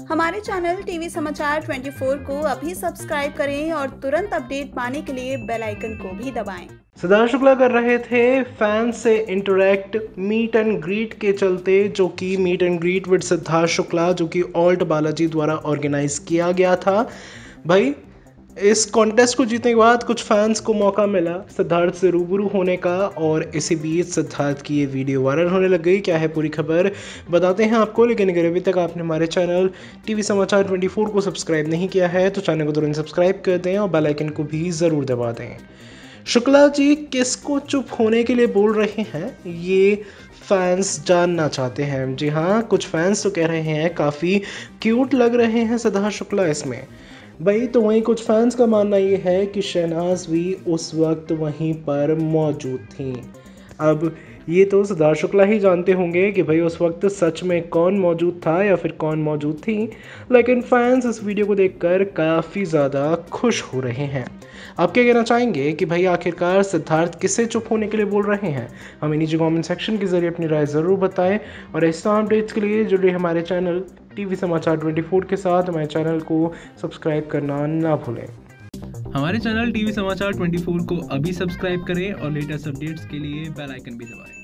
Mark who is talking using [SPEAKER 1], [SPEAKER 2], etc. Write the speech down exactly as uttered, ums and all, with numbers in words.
[SPEAKER 1] हमारे channel TV समाचार चौबीस को अभी सब्सक्राइब करें और तुरंत अपडेट पाने के लिए बेल आइकन को भी दबाएं।
[SPEAKER 2] सिद्धार्थ शुक्ला कर रहे थे फैंस से इंटरैक्ट मीट एंड ग्रीट के चलते, जो कि meet and greet with Siddharth Shukla जो कि ऑल्ट बालाजी द्वारा ऑर्गेनाइज किया गया था। भाई इस कॉन्टेस्ट को जीतने के बाद कुछ फैंस को मौका मिला सिद्धार्थ से रूबरू होने का, और इसी बीच सिद्धार्थ की ये वीडियो वायरल होने लग गई। क्या है पूरी खबर बताते हैं आपको, लेकिन अगर अभी तक आपने हमारे चैनल टीवी समाचार चौबीस को सब्सक्राइब नहीं किया है तो चैनल को तुरंत सब्सक्राइब कर दें और बेल आइकन को भी ज़रूर दबा दें। शुक्ला जी किसको चुप होने के लिए बोल रहे हैं, ये फैंस जानना चाहते हैं। जी हाँ, कुछ फैंस तो कह रहे हैं काफ़ी क्यूट लग रहे हैं सिद्धार्थ शुक्ला इसमें। भाई तो वहीं कुछ फैंस का मानना ये है कि शहनाज भी उस वक्त वहीं पर मौजूद थी। अब ये तो सिद्धार्थ शुक्ला ही जानते होंगे कि भाई उस वक्त सच में कौन मौजूद था या फिर कौन मौजूद थी, लेकिन फैंस इस वीडियो को देखकर काफ़ी ज़्यादा खुश हो रहे हैं। आप क्या कहना चाहेंगे कि भाई आखिरकार सिद्धार्थ किससे चुप होने के लिए बोल रहे हैं? हमें नीचे कमेंट सेक्शन के जरिए अपनी राय ज़रूर बताएं, और ऐसे अपडेट्स के लिए जुड़े हमारे चैनल टीवी समाचार चौबीस के साथ हमारे चैनल को सब्सक्राइब करना ना भूलें।
[SPEAKER 3] हमारे चैनल टीवी समाचार चौबीस को अभी सब्सक्राइब करें और लेटेस्ट अपडेट्स के लिए बेल आइकन भी दबाएं।